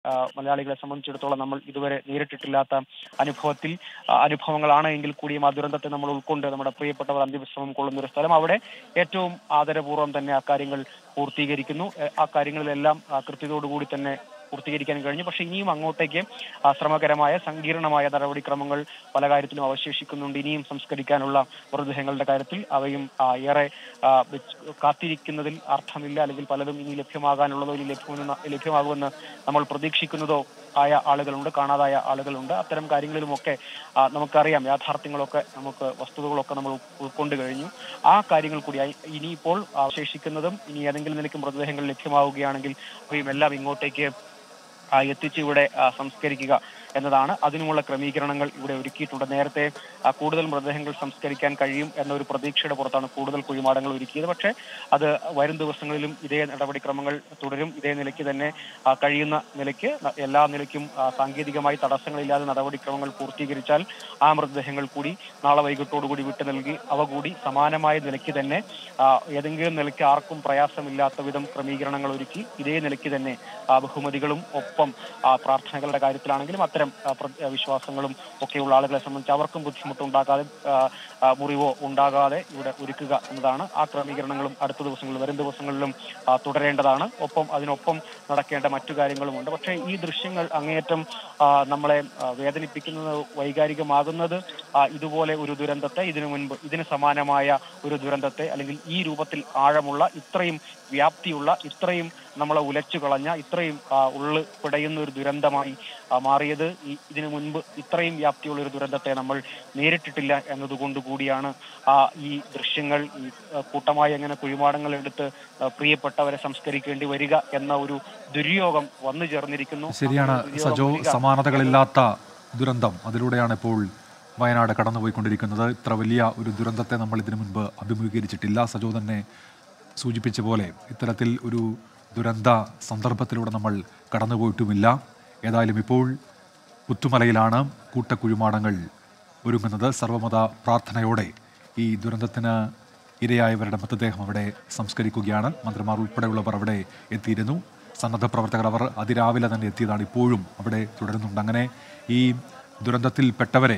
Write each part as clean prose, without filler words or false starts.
മലയാളികളെ സംബന്ധിച്ചിടത്തോളം നമ്മൾ ഇതുവരെ നേരിട്ടിട്ടില്ലാത്ത അനുഭവങ്ങളാണ് എങ്കിൽ കൂടിയും ആ ദുരന്തത്തെ നമ്മൾ ഉൾക്കൊണ്ട് നമ്മുടെ പ്രിയപ്പെട്ടവർ അന്ത്യവിശ്രമം കൊള്ളുന്ന ഒരു സ്ഥലം, അവിടെ ഏറ്റവും ആദരപൂർവ്വം തന്നെ ആ കാര്യങ്ങൾ പൂർത്തീകരിക്കുന്നു. ആ കാര്യങ്ങളിലെല്ലാം കൃത്യതയോടുകൂടി തന്നെ പൂർത്തീകരിക്കാൻ കഴിഞ്ഞു. പക്ഷെ ഇനിയും അങ്ങോട്ടേക്ക് ശ്രമകരമായ സങ്കീർണമായ നടപടിക്രമങ്ങൾ പല കാര്യത്തിലും അവശേഷിക്കുന്നുണ്ട്. ഇനിയും സംസ്കരിക്കാനുള്ള മൃതദേഹങ്ങളുടെ കാര്യത്തിൽ അവയും ഏറെ കാത്തിരിക്കുന്നതിൽ അർത്ഥമില്ല. അല്ലെങ്കിൽ പലതും ഇനി ലഭ്യമാകാനുള്ളതോ ഇനി ലഭ്യമാകുമെന്ന് നമ്മൾ പ്രതീക്ഷിക്കുന്നതോ ആയ ആളുകളുണ്ട്, കാണാതായ ആളുകളുണ്ട്. അത്തരം കാര്യങ്ങളിലുമൊക്കെ നമുക്കറിയാം, യാഥാർത്ഥ്യങ്ങളൊക്കെ വസ്തുതകളൊക്കെ നമ്മൾ ഉൾക്കൊണ്ട് കഴിഞ്ഞു. ആ കാര്യങ്ങൾ കൂടി ഇനിയിപ്പോൾ അവശേഷിക്കുന്നതും ഇനി ഏതെങ്കിലും നിലയ്ക്ക് മൃതദേഹങ്ങൾ ലഭ്യമാവുകയാണെങ്കിൽ അവയും എല്ലാം ഇങ്ങോട്ടേക്ക് എത്തിച്ച് ഇവിടെ സംസ്കരിക്കുക എന്നതാണ്. അതിനുമുള്ള ക്രമീകരണങ്ങൾ ഇവിടെ ഒരുക്കിയിട്ടുണ്ട്. നേരത്തെ കൂടുതൽ മൃതദേഹങ്ങൾ സംസ്കരിക്കാൻ കഴിയും എന്നൊരു പ്രതീക്ഷയുടെ പുറത്താണ് കൂടുതൽ കുഴിമാടങ്ങൾ ഒരുക്കിയത്. പക്ഷേ അത് വരും ദിവസങ്ങളിലും ഇതേ നടപടിക്രമങ്ങൾ തുടരും. ഇതേ നിലയ്ക്ക് തന്നെ കഴിയുന്ന നിലയ്ക്ക് എല്ലാ നിലയ്ക്കും സാങ്കേതികമായി തടസ്സങ്ങളില്ലാതെ നടപടിക്രമങ്ങൾ പൂർത്തീകരിച്ചാൽ ആ മൃതദേഹങ്ങൾ കൂടി നാളെ വൈകിട്ടോടുകൂടി വിട്ടു നൽകി അവ കൂടി സമാനമായ നിലയ്ക്ക് തന്നെ ഏതെങ്കിലും നിലയ്ക്ക് ആർക്കും പ്രയാസമില്ലാത്ത വിധം ക്രമീകരണങ്ങൾ ഒരുക്കി ഇതേ നിലയ്ക്ക് തന്നെ ബഹുമതികളും ഒപ്പം പ്രാർത്ഥനകളുടെ കാര്യത്തിലാണെങ്കിലും അത്തരം വിശ്വാസങ്ങളും ഒക്കെയുള്ള ആളുകളെ സംബന്ധിച്ച് അവർക്കും ബുദ്ധിമുട്ടുണ്ടാകാതെ മുറിവോ ഉണ്ടാകാതെ ഇവിടെ ഒരുക്കുക എന്നതാണ്. ആ ക്രമീകരണങ്ങളും അടുത്ത ദിവസങ്ങളിലും വരും ദിവസങ്ങളിലും തുടരേണ്ടതാണ്. അതിനൊപ്പം നടക്കേണ്ട മറ്റു കാര്യങ്ങളുമുണ്ട്. പക്ഷേ ഈ ദൃശ്യങ്ങൾ അങ്ങേയറ്റം നമ്മളെ വേദനിപ്പിക്കുന്നത്, വൈകാരികമാകുന്നത് ഇതുപോലെ ഒരു ദുരന്തത്തെ, ഇതിന് സമാനമായ ഒരു ദുരന്തത്തെ, അല്ലെങ്കിൽ ഈ രൂപത്തിൽ ആഴമുള്ള, ഇത്രയും വ്യാപ്തിയുള്ള, ഇത്രയും നമ്മളെ ഉലച്ചു കളഞ്ഞ, ഇത്രയും ഉള്ളു പിടയുന്ന ഒരു ദുരന്തമായി മാറിയത് ഇതിനു മുൻപ് ഇത്രയും വ്യാപ്തിയുള്ള ഒരു ദുരന്തത്തെ നമ്മൾ നേരിട്ടിട്ടില്ല എന്നതുകൊണ്ട് കൂടിയാണ് ഈ ദൃശ്യങ്ങൾ കൂട്ടമായി എങ്ങനെ കുഴിമാടങ്ങൾ എടുത്ത് പ്രിയപ്പെട്ടവരെ സംസ്കരിക്കേണ്ടി വരിക എന്ന ഒരു ദുര്യോഗം വന്നു ചേർന്നിരിക്കുന്നു. ശരിയാണ് സജോ, സമാനതകളില്ലാത്ത ദുരന്തം, അതിലൂടെയാണ് ഇപ്പോൾ വയനാട് കടന്നുപോയിക്കൊണ്ടിരിക്കുന്നത്. ഇത്ര വലിയ ഒരു ദുരന്തത്തെ നമ്മൾ ഇതിനു മുൻപ് അഭിമുഖീകരിച്ചിട്ടില്ല. സജോ തന്നെ സൂചിപ്പിച്ച പോലെ ഇത്തരത്തിൽ ഒരു ദുരന്ത സന്ദർഭത്തിലൂടെ നമ്മൾ കടന്നുപോയിട്ടുമില്ല. ഏതായാലും ഇപ്പോൾ പുത്തുമലയിലാണ് കൂട്ടക്കുഴിമാടങ്ങൾ ഒരുങ്ങുന്നത്. സർവമത പ്രാർത്ഥനയോടെ ഈ ദുരന്തത്തിന് ഇരയായവരുടെ മൃതദേഹം അവിടെ സംസ്കരിക്കുകയാണ്. മന്ത്രിമാർ ഉൾപ്പെടെയുള്ളവർ അവിടെ എത്തിയിരുന്നു. സന്നദ്ധ പ്രവർത്തകർ അവർ അതിരാവിലെ തന്നെ എത്തിയതാണ്, ഇപ്പോഴും അവിടെ തുടരുന്നുണ്ട്. അങ്ങനെ ഈ ദുരന്തത്തിൽപ്പെട്ടവരെ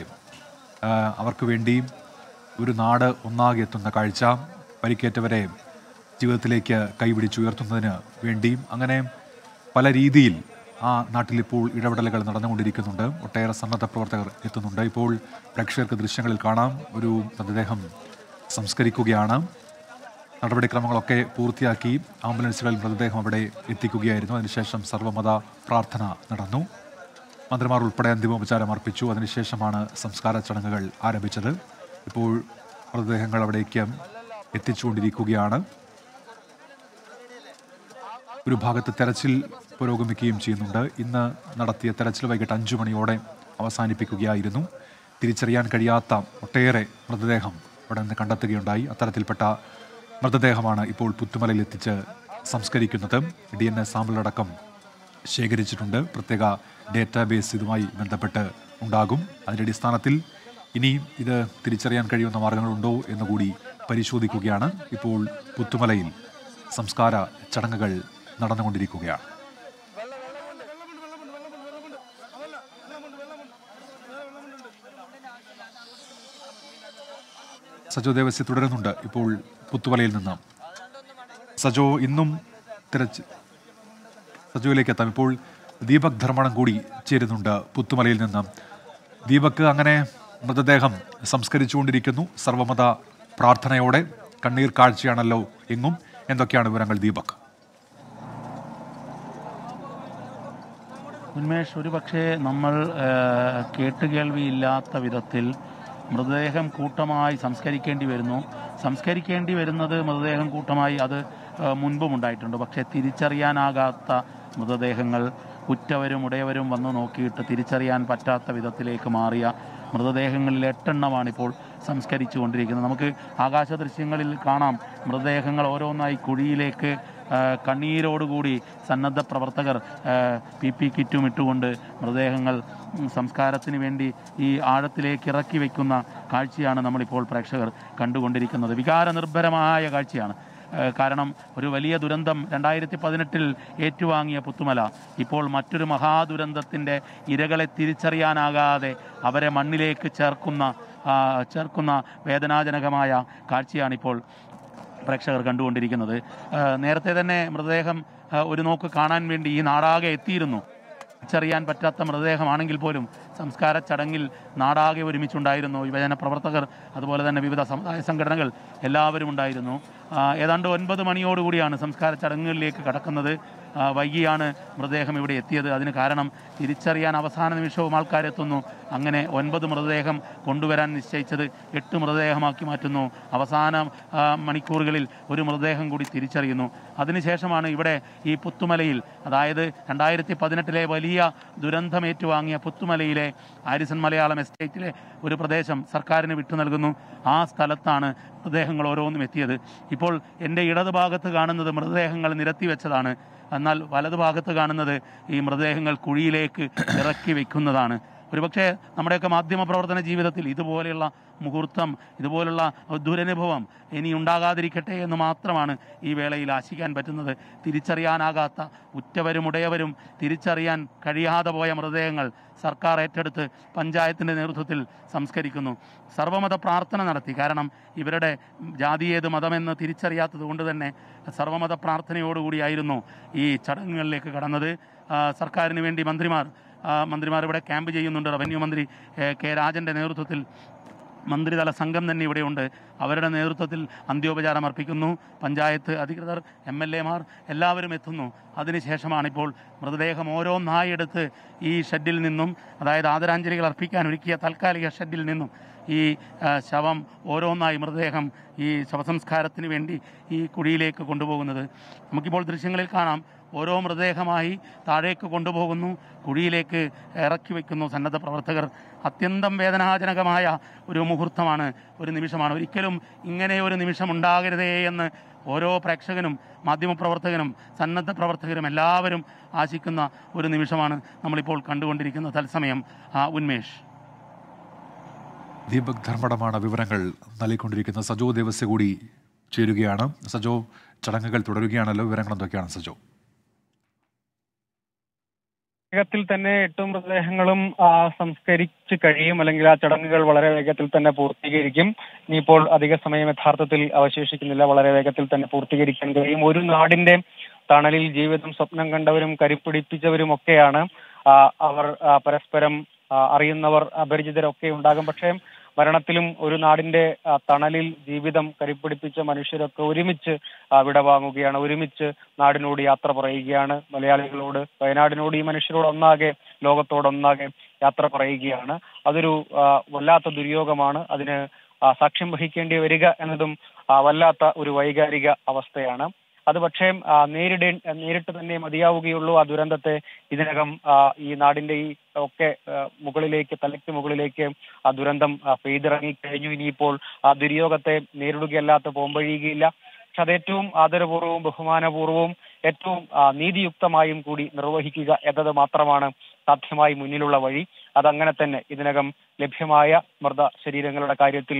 അവർക്ക് വേണ്ടി ഒരു നാട് ഒന്നാകെ എത്തുന്ന കാഴ്ച, പരിക്കേറ്റവരെ ജീവിതത്തിലേക്ക് കൈപിടിച്ചുയർത്തുന്നതിന് വേണ്ടിയും അങ്ങനെ പല രീതിയിൽ ആ നാട്ടിലിപ്പോൾ ഇടപെടലുകൾ നടന്നുകൊണ്ടിരിക്കുന്നുണ്ട്. ഒട്ടേറെ സന്നദ്ധ പ്രവർത്തകർ എത്തുന്നുണ്ട്. ഇപ്പോൾ പ്രേക്ഷകർക്ക് ദൃശ്യങ്ങളിൽ കാണാം, ഒരു മൃതദേഹം സംസ്കരിക്കുകയാണ്. നടപടിക്രമങ്ങളൊക്കെ പൂർത്തിയാക്കി ആംബുലൻസുകളിൽ മൃതദേഹം അവിടെ എത്തിക്കുകയായിരുന്നു. അതിനുശേഷം സർവ്വമത പ്രാർത്ഥന നടന്നു. മന്ത്രിമാർ ഉൾപ്പെടെ അന്തിമോപചാരം അർപ്പിച്ചു. അതിനുശേഷമാണ് സംസ്കാര ചടങ്ങുകൾ ആരംഭിച്ചത്. ഇപ്പോൾ മൃതദേഹങ്ങൾ അവിടേക്ക് എത്തിച്ചുകൊണ്ടിരിക്കുകയാണ്. ഒരു ഭാഗത്ത് തെരച്ചിൽ പുരോഗമിക്കുകയും ചെയ്യുന്നുണ്ട്. ഇന്ന് നടത്തിയ തെരച്ചിൽ വൈകിട്ട് 5 മണിയോടെ അവസാനിപ്പിക്കുകയായിരുന്നു. തിരിച്ചറിയാൻ കഴിയാത്ത ഒട്ടേറെ മൃതദേഹം അവിടെ നിന്ന് കണ്ടെത്തുകയുണ്ടായി. അത്തരത്തിൽപ്പെട്ട മൃതദേഹമാണ് ഇപ്പോൾ പുത്തുമലയിൽ എത്തിച്ച് സംസ്കരിക്കുന്നത്. DNA സാമ്പിളടക്കം ശേഖരിച്ചിട്ടുണ്ട്. പ്രത്യേക ഡേറ്റാബേസ് ഇതുമായി ബന്ധപ്പെട്ട് ഉണ്ടാകും. അതിൻ്റെ അടിസ്ഥാനത്തിൽ ഇനി ഇത് തിരിച്ചറിയാൻ കഴിയുന്ന മാർഗങ്ങളുണ്ടോ എന്നുകൂടി പരിശോധിക്കുകയാണ്. ഇപ്പോൾ പുത്തുമലയിൽ സംസ്കാര ചടങ്ങുകൾ നടന്നുകൊണ്ടിരിക്കുകയാണ്. സജോ ദേവസ്യ തുടരുന്നുണ്ട് ഇപ്പോൾ പുത്തുമലയിൽ നിന്ന്. സജോ, ഇന്നും സജോയിലേക്ക് എത്താം. ഇപ്പോൾ ദീപക് ധർമ്മടം കൂടി ചേരുന്നുണ്ട് പുത്തുമലയിൽ നിന്ന്. ദീപക്, അങ്ങനെ മൃതദേഹം സംസ്കരിച്ചുകൊണ്ടിരിക്കുന്നു സർവമത പ്രാർത്ഥനയോടെ. കണ്ണീർ കാഴ്ചയാണല്ലോ എങ്ങും. എന്തൊക്കെയാണ് വിവരങ്ങൾ ദീപക്? ഉന്മേഷ്, ഒരുപക്ഷെ നമ്മൾ കേട്ടുകേൾവിയില്ലാത്ത വിധത്തിൽ മൃതദേഹം കൂട്ടമായി സംസ്കരിക്കേണ്ടി വരുന്നത് മൃതദേഹം കൂട്ടമായി അത് മുൻപും ഉണ്ടായിട്ടുണ്ട്. പക്ഷേ തിരിച്ചറിയാനാകാത്ത മൃതദേഹങ്ങൾ, ഉറ്റവരും ഉടയവരും വന്നു നോക്കിയിട്ട് തിരിച്ചറിയാൻ പറ്റാത്ത വിധത്തിലേക്ക് മാറിയ മൃതദേഹങ്ങളിൽ 8 എണ്ണമാണ് ഇപ്പോൾ സംസ്കരിച്ചു കൊണ്ടിരിക്കുന്നത്. നമുക്ക് ആകാശ ദൃശ്യങ്ങളിൽ കാണാം, മൃതദേഹങ്ങൾ ഓരോന്നായി കുഴിയിലേക്ക് കണ്ണീരോടുകൂടി സന്നദ്ധ പ്രവർത്തകർ PP കിറ്റും ഇട്ടുകൊണ്ട് മൃതദേഹങ്ങൾ സംസ്കാരത്തിന് വേണ്ടി ഈ ആഴത്തിലേക്ക് ഇറക്കി വയ്ക്കുന്ന കാഴ്ചയാണ് നമ്മളിപ്പോൾ പ്രേക്ഷകർ കണ്ടുകൊണ്ടിരിക്കുന്നത്. വികാരനിർഭരമായ കാഴ്ചയാണ്. കാരണം ഒരു വലിയ ദുരന്തം 2018 ഏറ്റുവാങ്ങിയ പുത്തുമല ഇപ്പോൾ മറ്റൊരു മഹാദുരന്തത്തിൻ്റെ ഇരകളെ തിരിച്ചറിയാനാകാതെ അവരെ മണ്ണിലേക്ക് ചേർക്കുന്ന വേദനാജനകമായ കാഴ്ചയാണിപ്പോൾ പ്രേക്ഷകർ കണ്ടുകൊണ്ടിരിക്കുന്നത്. നേരത്തെ തന്നെ മൃതദേഹം ഒരു നോക്ക് കാണാൻ വേണ്ടി ഈ നാടാകെ എത്തിയിരുന്നു. തിരിച്ചറിയാൻ പറ്റാത്ത മൃതദേഹമാണെങ്കിൽ പോലും സംസ്കാര ചടങ്ങിൽ നാടാകെ ഒരുമിച്ചുണ്ടായിരുന്നു. യുവജന പ്രവർത്തകർ, അതുപോലെ തന്നെ വിവിധ സമുദായ സംഘടനകൾ എല്ലാവരും ഉണ്ടായിരുന്നു. ഏതാണ്ട് 9 മണിയോടുകൂടിയാണ് സംസ്കാര ചടങ്ങുകളിലേക്ക് കടക്കുന്നത്. വൈകിയാണ് മൃതദേഹം ഇവിടെ എത്തിയത്. അതിന് കാരണം തിരിച്ചറിയാൻ അവസാന നിമിഷവും ആൾക്കാരെത്തുന്നു. അങ്ങനെ 9 മൃതദേഹം കൊണ്ടുവരാൻ നിശ്ചയിച്ചത് 8 മൃതദേഹമാക്കി മാറ്റുന്നു. അവസാന മണിക്കൂറുകളിൽ ഒരു മൃതദേഹം കൂടി തിരിച്ചറിയുന്നു. അതിനുശേഷമാണ് ഇവിടെ ഈ പുത്തുമലയിൽ, അതായത് 2018 വലിയ ദുരന്തമേറ്റുവാങ്ങിയ പുത്തുമലയിലെ ആരിസൺ മലയാളം എസ്റ്റേറ്റിലെ ഒരു പ്രദേശം സർക്കാരിന് വിട്ടു നൽകുന്നു. ആ സ്ഥലത്താണ് മൃതദേഹങ്ങൾ ഓരോന്നും എത്തിയത്. ഇപ്പോൾ എൻ്റെ ഇടതുഭാഗത്ത് കാണുന്നത് മൃതദേഹങ്ങൾ നിരത്തി വെച്ചതാണ്. എന്നാൽ വലതുഭാഗത്ത് കാണുന്നത് ഈ മൃതദേഹങ്ങൾ കുഴിയിലേക്ക് ഇറക്കി വയ്ക്കുന്നതാണ്. ഒരുപക്ഷെ നമ്മുടെയൊക്കെ മാധ്യമപ്രവർത്തന ജീവിതത്തിൽ ഇതുപോലെയുള്ള മുഹൂർത്തം, ഇതുപോലുള്ള ദുരനുഭവം ഇനി ഉണ്ടാകാതിരിക്കട്ടെ എന്ന് മാത്രമാണ് ഈ വേളയിൽ ആശിക്കാൻ പറ്റുന്നത്. തിരിച്ചറിയാനാകാത്ത ഉറ്റവരും ഉടയവരും തിരിച്ചറിയാൻ കഴിയാതെ പോയ മൃതദേഹങ്ങൾ സർക്കാർ ഏറ്റെടുത്ത് പഞ്ചായത്തിൻ്റെ നേതൃത്വത്തിൽ സംസ്കരിക്കുന്നു. സർവ്വമത പ്രാർത്ഥന നടത്തി. കാരണം ഇവരുടെ ജാതി ഏത് മതമെന്ന് തിരിച്ചറിയാത്തത് കൊണ്ട് തന്നെ സർവ്വമത പ്രാർത്ഥനയോടുകൂടിയായിരുന്നു ഈ ചടങ്ങുകളിലേക്ക് കടന്നത്. സർക്കാരിന് വേണ്ടി മന്ത്രിമാർ ഇവിടെ ക്യാമ്പ് ചെയ്യുന്നുണ്ട്. റവന്യൂ മന്ത്രി കെ രാജൻ്റെ നേതൃത്വത്തിൽ മന്ത്രിതല സംഘം തന്നെ ഇവിടെയുണ്ട്. അവരുടെ നേതൃത്വത്തിൽ അന്ത്യോപചാരം അർപ്പിക്കുന്നു. പഞ്ചായത്ത് അധികൃതർ, MLA മാർ എല്ലാവരും എത്തുന്നു. അതിനുശേഷമാണിപ്പോൾ മൃതദേഹം ഓരോന്നായി എടുത്ത് ഈ ഷെഡിൽ നിന്നും, അതായത് ആദരാഞ്ജലികൾ അർപ്പിക്കാൻ ഒരുക്കിയ താൽക്കാലിക ഷെഡിൽ നിന്നും ഈ ശവം ഓരോന്നായി മൃതദേഹം ഈ ശവസംസ്കാരത്തിന് വേണ്ടി ഈ കുഴിയിലേക്ക് കൊണ്ടുപോകുന്നത് നമുക്കിപ്പോൾ ദൃശ്യങ്ങളിൽ കാണാം. ഓരോ മൃതദേഹമായി താഴേക്ക് കൊണ്ടുപോകുന്നു, കുഴിയിലേക്ക് ഇറക്കി വയ്ക്കുന്നു സന്നദ്ധ പ്രവർത്തകർ. അത്യന്തം വേദനാജനകമായ ഒരു മുഹൂർത്തമാണ്, ഒരു നിമിഷമാണ്. ഒരിക്കലും ഇങ്ങനെ ഒരു നിമിഷം ഉണ്ടാകരുതേ എന്ന് ഓരോ പ്രേക്ഷകനും, മാധ്യമപ്രവർത്തകനും, സന്നദ്ധ പ്രവർത്തകരും എല്ലാവരും ആശിക്കുന്ന ഒരു നിമിഷമാണ് നമ്മളിപ്പോൾ കണ്ടുകൊണ്ടിരിക്കുന്ന തത്സമയം. ഉന്മേഷ്. ദീപക് ധർമ്മടമാണ് വിവരങ്ങൾ നൽകിക്കൊണ്ടിരിക്കുന്നത്. സജോ ദേവസ്യ കൂടി ചേരുകയാണ്. സജോ, ചടങ്ങുകൾ തുടരുകയാണല്ലോ, വിവരങ്ങൾ എന്തൊക്കെയാണ് സജോ? വേഗത്തിൽ തന്നെ 8 മൃതദേഹങ്ങളും സംസ്കരിച്ച് കഴിയും, അല്ലെങ്കിൽ ആ ചടങ്ങുകൾ വളരെ വേഗത്തിൽ തന്നെ പൂർത്തീകരിക്കും. ഇനിയിപ്പോൾ അധിക സമയം യഥാർത്ഥത്തിൽ അവശേഷിക്കുന്നില്ല, വളരെ വേഗത്തിൽ തന്നെ പൂർത്തീകരിക്കാൻ കഴിയും. ഒരു നാടിന്റെ തണലിൽ ജീവിതം സ്വപ്നം കണ്ടവരും കരുപ്പിടിപ്പിച്ചവരും ഒക്കെയാണ് അവർ. പരസ്പരം അറിയുന്നവർ, അപരിചിതരൊക്കെ ഉണ്ടാകും. പക്ഷേ മരണത്തിലും ഒരു നാടിന്റെ തണലിൽ ജീവിതം കരിപ്പിടിപ്പിച്ച മനുഷ്യരൊക്കെ ഒരുമിച്ച് വിടവാങ്ങുകയാണ്, ഒരുമിച്ച് നാടിനോട് യാത്ര പറയുകയാണ്. മലയാളികളോട്, വയനാടിനോട്, ഈ മനുഷ്യരോട് ഒന്നാകെ, ലോകത്തോടൊന്നാകെ യാത്ര പറയുകയാണ്. അതൊരു വല്ലാത്ത ദുര്യോഗമാണ്. അതിന് സാക്ഷ്യം വഹിക്കേണ്ടി വരിക എന്നതും വല്ലാത്ത ഒരു വൈകാരിക അവസ്ഥയാണ്. അത് പക്ഷേ നേരിട്ട് തന്നെ മതിയാവുകയുള്ളൂ. ആ ദുരന്തത്തെ ഇതിനകം ഈ നാടിന്റെ ഈ ഒക്കെ മുകളിലേക്ക്, തലയ്ക്ക് മുകളിലേക്ക് ആ ദുരന്തം പെയ്തിറങ്ങിക്കഴിഞ്ഞു. ഇനിയിപ്പോൾ ആ ദുര്യോഗത്തെ നേരിടുകയല്ലാത്ത പോംവഴിയുകയില്ല. പക്ഷെ അത് ഏറ്റവും ആദരപൂർവ്വവും ബഹുമാനപൂർവ്വവും ഏറ്റവും നീതിയുക്തമായും കൂടി നിർവഹിക്കുക എന്നത് മാത്രമാണ് സാധ്യമായി മുന്നിലുള്ള വഴി. അതങ്ങനെ തന്നെ ഇതിനകം ലഭ്യമായ മൃതശരീരങ്ങളുടെ കാര്യത്തിൽ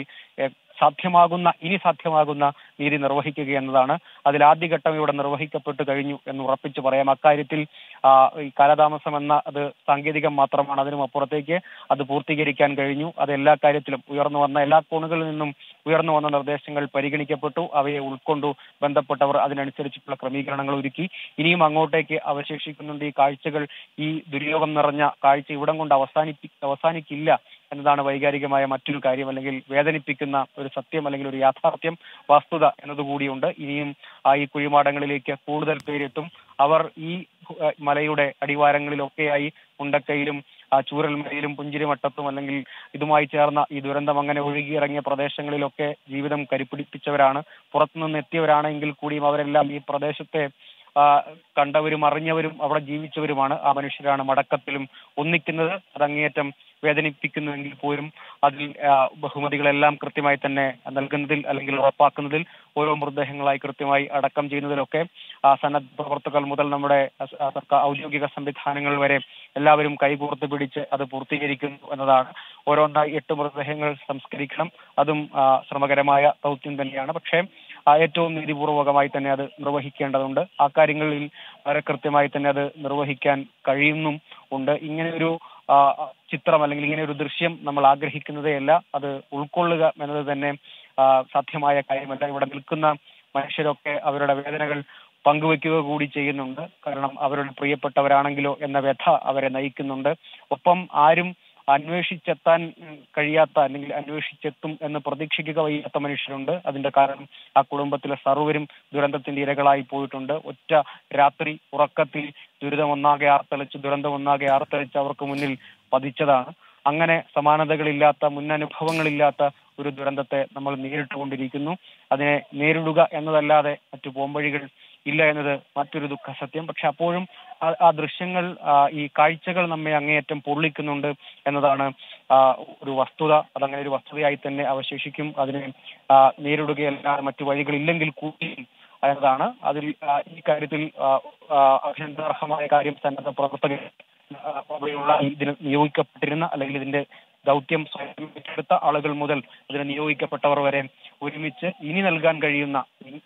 ഇനി സാധ്യമാകുന്ന നീതി നിർവഹിക്കുക എന്നതാണ്. അതിൽ ആദ്യഘട്ടം ഇവിടെ നിർവഹിക്കപ്പെട്ടു കഴിഞ്ഞു എന്ന് ഉറപ്പിച്ചു പറയാം. അക്കാര്യത്തിൽ ഈ കാലതാമസം എന്ന അത് സാങ്കേതികം മാത്രമാണ്. അതിനും അപ്പുറത്തേക്ക് അത് പൂർത്തീകരിക്കാൻ കഴിഞ്ഞു. അത് എല്ലാ കാര്യത്തിലും എല്ലാ കോണുകളിൽ നിന്നും ഉയർന്നു വന്ന നിർദ്ദേശങ്ങൾ പരിഗണിക്കപ്പെട്ടു. അവയെ ഉൾക്കൊണ്ടു ബന്ധപ്പെട്ടവർ അതിനനുസരിച്ചിട്ടുള്ള ക്രമീകരണങ്ങൾ ഒരുക്കി. ഇനിയും അങ്ങോട്ടേക്ക് അവശേഷിക്കുന്നുണ്ട്. ഈ കാഴ്ചകൾ, ഈ ദുര്യോഗം നിറഞ്ഞ കാഴ്ച ഇവിടം കൊണ്ട് അവസാനിക്കില്ല എന്നതാണ് വൈകാരികമായ മറ്റൊരു കാര്യം, അല്ലെങ്കിൽ വേദനിപ്പിക്കുന്ന ഒരു സത്യം, അല്ലെങ്കിൽ ഒരു യാഥാർത്ഥ്യം, വസ്തുത എന്നതുകൂടിയുണ്ട്. ഇനിയും ഈ കുഴിമാടങ്ങളിലേക്ക് കൂടുതൽ പേരെത്തും. അവർ ഈ മലയുടെ അടിവാരങ്ങളിലൊക്കെയായി മുണ്ടക്കയിലും ചൂരൽമലയിലും പുഞ്ചിരിമട്ടത്തും, അല്ലെങ്കിൽ ഇതുമായി ചേർന്ന ഈ ദുരന്തം അങ്ങനെ ഒഴുകിയിറങ്ങിയ പ്രദേശങ്ങളിലൊക്കെ ജീവിതം കരിപ്പിടിപ്പിച്ചവരാണ്. പുറത്തുനിന്ന് എത്തിയവരാണെങ്കിൽ കൂടിയും അവരെല്ലാം ഈ പ്രദേശത്തെ കണ്ടവരും അറിഞ്ഞവരും അവിടെ ജീവിച്ചവരുമാണ്. ആ മനുഷ്യരാണ് മടക്കത്തിലും ഒന്നിക്കുന്നത്. അതങ്ങേയറ്റം വേദനിപ്പിക്കുന്നുവെങ്കിൽ പോലും അതിൽ ബഹുമതികളെല്ലാം കൃത്യമായി തന്നെ നൽകുന്നതിൽ, അല്ലെങ്കിൽ ഉറപ്പാക്കുന്നതിൽ, ഓരോ മൃതദേഹങ്ങളായി കൃത്യമായി അടക്കം ചെയ്യുന്നതിലൊക്കെ സന്നദ്ധ പ്രവർത്തകർ മുതൽ നമ്മുടെ സർക്കാർ ഔദ്യോഗിക സംവിധാനങ്ങൾ വരെ എല്ലാവരും കൈകോർത്ത് പിടിച്ച് അത് പൂർത്തീകരിക്കുന്നു എന്നതാണ്. ഓരോന്നായി 8 മൃതദേഹങ്ങൾ സംസ്കരിക്കണം. അതും ശ്രമകരമായ ദൗത്യം തന്നെയാണ്. പക്ഷേ ഏറ്റവും നീതിപൂർവകമായി തന്നെ അത് നിർവഹിക്കേണ്ടതുണ്ട്. ആ കാര്യങ്ങളിൽ വളരെ കൃത്യമായി തന്നെ അത് നിർവഹിക്കാൻ കഴിയുന്നും ഉണ്ട്. ഇങ്ങനെ ഒരു ചിത്രം അല്ലെങ്കിൽ ഇങ്ങനെ ഒരു ദൃശ്യം നമ്മൾ ആഗ്രഹിക്കുന്നതേയല്ല, അത് ഉൾക്കൊള്ളുക എന്നത് തന്നെ സാധ്യമായ കാര്യമല്ല. ഇവിടെ നിൽക്കുന്ന മനുഷ്യരൊക്കെ അവരുടെ വേദനകൾ പങ്കുവെക്കുക കൂടി ചെയ്യുന്നുണ്ട്. കാരണം അവരുടെ പ്രിയപ്പെട്ടവരാണെങ്കിലോ എന്ന വ്യഥ അവരെ നയിക്കുന്നുണ്ട്. ഒപ്പം ആരും അന്വേഷിച്ചെത്താൻ കഴിയാത്ത അല്ലെങ്കിൽ അന്വേഷിച്ചെത്തും എന്ന് പ്രതീക്ഷിക്കുക വയ്യാത്ത മനുഷ്യരുണ്ട്. അതിന്റെ കാരണം ആ കുടുംബത്തിലെ സർവ്വരും ദുരന്തത്തിന്റെ ഇരകളായി പോയിട്ടുണ്ട്. ഒറ്റ രാത്രി ഉറക്കത്തിൽ ദുരന്തം ഒന്നാകെ ആർത്തലിച്ച് അവർക്ക് മുന്നിൽ പതിച്ചതാണ്. അങ്ങനെ സമാനതകളില്ലാത്ത മുന്നനുഭവങ്ങളില്ലാത്ത ഒരു ദുരന്തത്തെ നമ്മൾ നേരിട്ടുകൊണ്ടിരിക്കുന്നു. അതിനെ നേരിടുക എന്നതല്ലാതെ മറ്റു പോംവഴികൾ ഇല്ല എന്നത് മറ്റൊരു ദുഃഖസത്യം. പക്ഷെ അപ്പോഴും ആ ദൃശ്യങ്ങൾ, ഈ കാഴ്ചകൾ നമ്മെ അങ്ങേയറ്റം പൊള്ളിക്കുന്നുണ്ട് എന്നതാണ് ഒരു വസ്തുത. അതങ്ങനെ ഒരു വസ്തുതയായി തന്നെ അവശേഷിക്കും. അതിനെ നേരിടുകയല്ലാതെ മറ്റു വഴികളില്ലെങ്കിൽ കൂടി എന്നതാണ്. അതിൽ ഈ കാര്യത്തിൽ അഭിനന്ദനാർഹമായ കാര്യം സന്നദ്ധ പ്രവർത്തകർ അവിടെയുള്ള ഇതിന് നിയോഗിക്കപ്പെട്ടിരുന്ന അല്ലെങ്കിൽ ഇതിന്റെ ദൗത്യം സ്വയം ഏറ്റെടുത്ത ആളുകൾ മുതൽ അതിന് നിയോഗിക്കപ്പെട്ടവർ വരെ ഒരുമിച്ച് ഇനി നൽകാൻ കഴിയുന്ന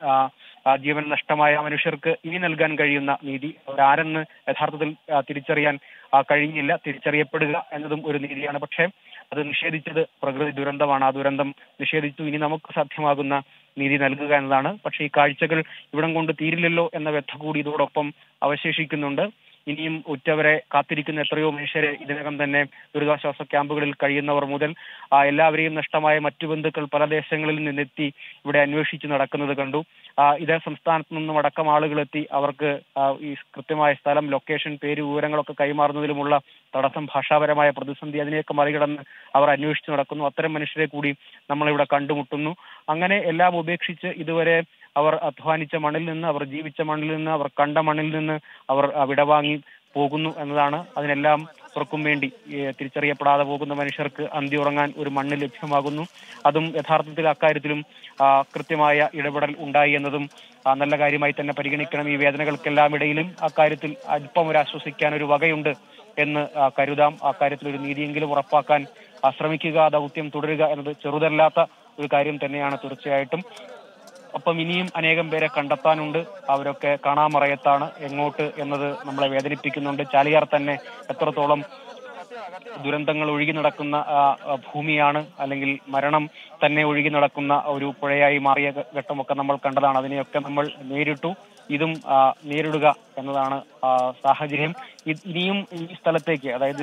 ജീവൻ നഷ്ടമായ മനുഷ്യർക്ക് ഇനി നൽകാൻ കഴിയുന്ന നീതി അവരാരെന്ന് യഥാർത്ഥത്തിൽ തിരിച്ചറിയാൻ കഴിഞ്ഞില്ല. തിരിച്ചറിയപ്പെടുക എന്നതും ഒരു നീതിയാണ്. പക്ഷേ അത് നിഷേധിച്ചത് പ്രകൃതി ദുരന്തമാണ്. ആ ദുരന്തം നിഷേധിച്ചു. ഇനി നമുക്ക് സാധ്യമാകുന്ന നീതി നൽകുക എന്നതാണ്. പക്ഷേ ഈ കാഴ്ചകൾ ഇവിടം കൊണ്ട് തീരില്ലല്ലോ എന്ന വ്യഥ കൂടി ഇതോടൊപ്പം അവശേഷിക്കുന്നുണ്ട്. ഇനിയും ഉറ്റവരെ കാത്തിരിക്കുന്ന എത്രയോ മനുഷ്യരെ ഇതിനകം തന്നെ ദുരിതാശ്വാസ ക്യാമ്പുകളിൽ കഴിയുന്നവർ മുതൽ എല്ലാവരെയും നഷ്ടമായ മറ്റു ബന്ധുക്കൾ പല ദേശങ്ങളിൽ നിന്നെത്തി ഇവിടെ അന്വേഷിച്ച് നടക്കുന്നത് കണ്ടു. ഇതേ സംസ്ഥാനത്ത് നിന്നും അടക്കം ആളുകൾ എത്തി അവർക്ക് ഈ കൃത്യമായ സ്ഥലം, ലൊക്കേഷൻ, പേര്, വിവരങ്ങളൊക്കെ കൈമാറുന്നതിലുമുള്ള തടസ്സം, ഭാഷാപരമായ പ്രതിസന്ധി, അതിനെയൊക്കെ മറികടന്ന് അവർ അന്വേഷിച്ച് നടക്കുന്നു. അത്തരം മനുഷ്യരെ കൂടി നമ്മളിവിടെ കണ്ടുമുട്ടുന്നു. അങ്ങനെ എല്ലാം ഉപേക്ഷിച്ച് ഇതുവരെ അവർ അധ്വാനിച്ച മണ്ണിൽ നിന്ന്, അവർ ജീവിച്ച മണ്ണിൽ നിന്ന്, അവർ കണ്ട മണ്ണിൽ നിന്ന് അവർ വിടവാങ്ങി പോകുന്നു എന്നതാണ്. അതിനെല്ലാം അവർക്കും വേണ്ടി തിരിച്ചറിയപ്പെടാതെ പോകുന്ന മനുഷ്യർക്ക് അന്തി ഉറങ്ങാൻ ഒരു മണ്ണ് ലഭ്യമാകുന്നു. അതും യഥാർത്ഥത്തിൽ അക്കാര്യത്തിലും കൃത്യമായ ഇടപെടൽ ഉണ്ടായി എന്നതും നല്ല കാര്യമായി തന്നെ പരിഗണിക്കണം. ഈ വേദനകൾക്കെല്ലാം ഇടയിലും അക്കാര്യത്തിൽ അല്പം ഒരു ആശ്വസിക്കാൻ ഒരു വകയുണ്ട് എന്ന് കരുതാം. അക്കാര്യത്തിൽ ഒരു നീതിയെങ്കിലും ഉറപ്പാക്കാൻ ശ്രമിക്കുക, ദൗത്യം തുടരുക എന്നത് ചെറുതല്ലാത്ത ഒരു കാര്യം തന്നെയാണ് തീർച്ചയായിട്ടും. ഒപ്പം ഇനിയും അനേകം പേരെ കണ്ടെത്താനുണ്ട്. അവരൊക്കെ കാണാമറയത്താണ്. എങ്ങോട്ട് എന്നത് നമ്മളെ വേദനിപ്പിക്കുന്നുണ്ട്. ചാലിയാർ തന്നെ എത്രത്തോളം ദുരന്തങ്ങൾ ഒഴുകി നടക്കുന്ന ഭൂമിയാണ്, അല്ലെങ്കിൽ മരണം തന്നെ ഒഴുകി നടക്കുന്ന ഒരു പുഴയായി മാറിയ ഘട്ടമൊക്കെ നമ്മൾ കണ്ടതാണ്. അതിനെയൊക്കെ നമ്മൾ നേരിട്ടു. ഇതും നേരിടുക എന്നതാണ് സാഹചര്യം. ഇനിയും ഈ സ്ഥലത്തേക്ക്, അതായത്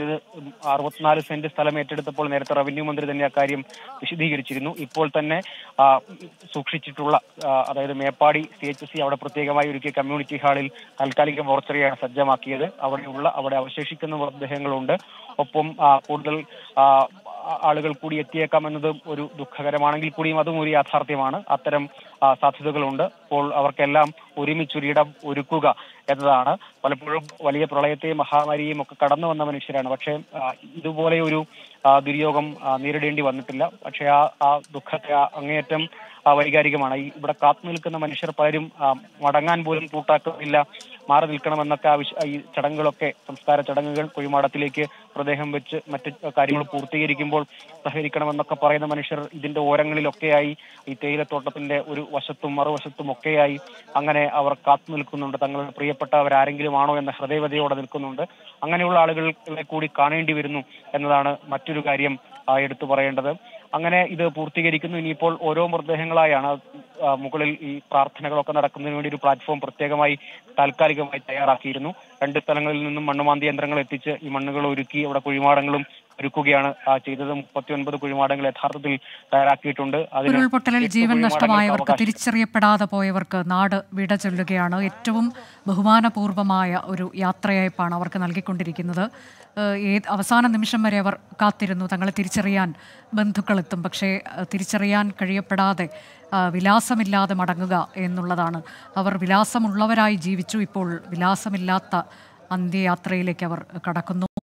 64 സെന്റ് സ്ഥലം ഏറ്റെടുത്തപ്പോൾ നേരത്തെ റവന്യൂ മന്ത്രി തന്നെ അക്കാര്യം വിശദീകരിച്ചിരുന്നു. ഇപ്പോൾ തന്നെ സൂക്ഷിച്ചിട്ടുള്ള, അതായത് മേപ്പാടി CHC അവിടെ പ്രത്യേകമായി ഒരുക്കിയ കമ്മ്യൂണിറ്റി ഹാളിൽ താൽക്കാലിക മോർച്ചറിയാണ് സജ്ജമാക്കിയത്. അവിടെ അവശേഷിക്കുന്ന മൃതദേഹങ്ങളുണ്ട്. ഒപ്പം കൂടുതൽ ആളുകൾ കൂടി എത്തിയേക്കാം എന്നതും ഒരു ദുഃഖകരമാണെങ്കിൽ കൂടിയും അതും ഒരു യാഥാർത്ഥ്യമാണ്. അത്തരം സാധ്യതകളുണ്ട്. അപ്പോൾ അവർക്കെല്ലാം ഒരുമിച്ചൊരിടം ഒരുക്കുക എന്നതാണ്. പലപ്പോഴും വലിയ പ്രളയത്തെയും മഹാമാരിയെയും ഒക്കെ കടന്നു വന്ന മനുഷ്യരാണ്. പക്ഷേ ഇതുപോലെ ഒരു ദുര്യോഗം നേരിടേണ്ടി വന്നിട്ടില്ല. പക്ഷേ ആ ദുഃഖത്തെ അങ്ങേയറ്റം വൈകാരികമാണ്. ഇവിടെ കാത്തു നിൽക്കുന്ന മനുഷ്യർ പലരും മടങ്ങാൻ പോലും കൂട്ടാക്കുന്നില്ല, മാറി നിൽക്കണമെന്നൊക്കെ ഈ ചടങ്ങുകളൊക്കെ, സംസ്കാര ചടങ്ങുകൾ, കുഴിമാടത്തിലേക്ക് മൃതദേഹം വെച്ച് മറ്റ് കാര്യങ്ങൾ പൂർത്തീകരിക്കുമ്പോൾ സഹകരിക്കണമെന്നൊക്കെ പറയുന്ന മനുഷ്യർ ഇതിന്റെ ഓരങ്ങളിലൊക്കെയായി, ഈ തേയിലത്തോട്ടത്തിന്റെ ഒരു വശത്തും മറുവശത്തും ഒക്കെയായി അങ്ങനെ അവർ കാത്തു നിൽക്കുന്നുണ്ട്. തങ്ങളുടെ പ്രിയപ്പെട്ടവരാരെങ്കിലും ആണോ എന്ന ഹൃദയവതയോടെ നിൽക്കുന്നുണ്ട്. അങ്ങനെയുള്ള ആളുകളെ കൂടി കാണേണ്ടി വരുന്നു എന്നതാണ് മറ്റൊരു കാര്യം എടുത്തു പറയേണ്ടത്. അങ്ങനെ ഇത് പൂർത്തീകരിക്കുന്നു. ഇനിയിപ്പോൾ ഓരോ മൃതദേഹങ്ങളായാണ് മുകളിൽ ഈ പ്രാർത്ഥനകളൊക്കെ നടക്കുന്നതിന് വേണ്ടി ഒരു പ്ലാറ്റ്ഫോം പ്രത്യേകമായി താൽക്കാലികമായി തയ്യാറാക്കിയിരുന്നു. 2 സ്ഥലങ്ങളിൽ നിന്നും മണ്ണുമാന്തി യന്ത്രങ്ങൾ എത്തിച്ച് ഈ മണ്ണുകൾ ഒരുക്കി അവിടെ കുഴിമാടങ്ങളും ഒരുക്കുകയാണ് ചെയ്തത്. 39 കുഴിമാടങ്ങൾ യഥാർത്ഥത്തിൽ തയ്യാറാക്കിയിട്ടുണ്ട്. ഉരുൾപൊട്ടലിൽ ജീവൻ നഷ്ടമായവർക്ക്, തിരിച്ചറിയപ്പെടാതെ പോയവർക്ക് നാട് വിട ചൊല്ലുകയാണ്. ഏറ്റവും ബഹുമാനപൂർവമായ ഒരു യാത്രയയപ്പാണ് അവർക്ക് നൽകിക്കൊണ്ടിരിക്കുന്നത്. അവസാന നിമിഷം വരെ അവർ കാത്തിരുന്നു. തങ്ങളെ തിരിച്ചറിയാൻ ബന്ധുക്കളെത്തും, പക്ഷേ തിരിച്ചറിയാൻ കഴിയപ്പെടാതെ വിലാസമില്ലാതെ മടങ്ങുക എന്നുള്ളതാണ്. അവർ വിലാസമുള്ളവരായി ജീവിച്ചു. ഇപ്പോൾ വിലാസമില്ലാത്ത അന്ത്യയാത്രയിലേക്ക് അവർ കടക്കുന്നു.